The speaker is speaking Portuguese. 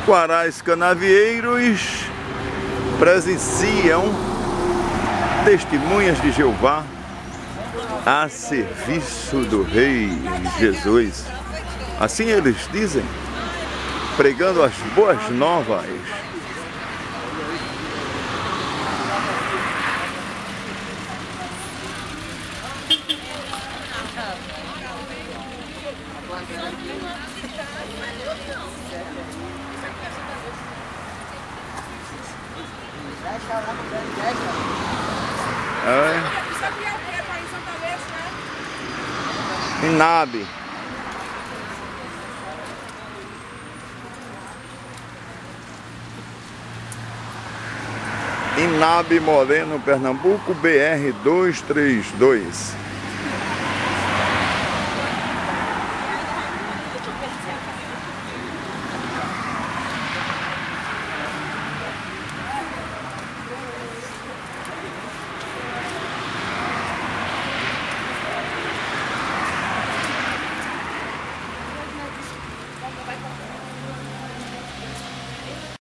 Quarais Canavieiros presenciam testemunhas de Jeová a serviço do Rei Jesus. Assim eles dizem, pregando as boas novas. Inabe. Inabe Moreno, Pernambuco, BR 232.